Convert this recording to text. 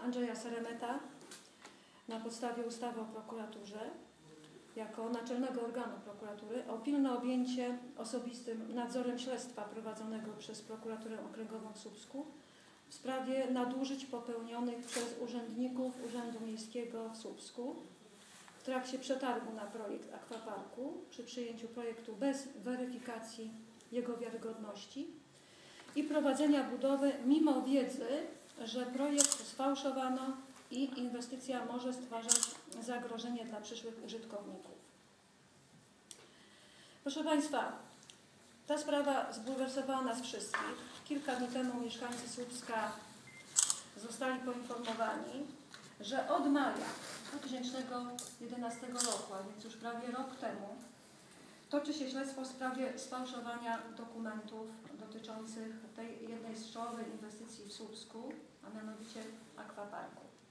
Andrzeja Seremeta na podstawie ustawy o prokuraturze jako naczelnego organu prokuratury o pilne objęcie osobistym nadzorem śledztwa prowadzonego przez prokuraturę okręgową w Słupsku w sprawie nadużyć popełnionych przez urzędników Urzędu Miejskiego w Słupsku w trakcie przetargu na projekt akwaparku przy przyjęciu projektu bez weryfikacji jego wiarygodności i prowadzenia budowy mimo wiedzy, że projekt sfałszowano i inwestycja może stwarzać zagrożenie dla przyszłych użytkowników. Proszę Państwa, ta sprawa zbulwersowała nas wszystkich. Kilka dni temu mieszkańcy Słupska zostali poinformowani, że od maja 2011 roku, a więc już prawie rok temu, toczy się śledztwo w sprawie sfałszowania dokumentów dotyczących tej jednej z czołowych inwestycji w Słupsku, a mianowicie akwaparku.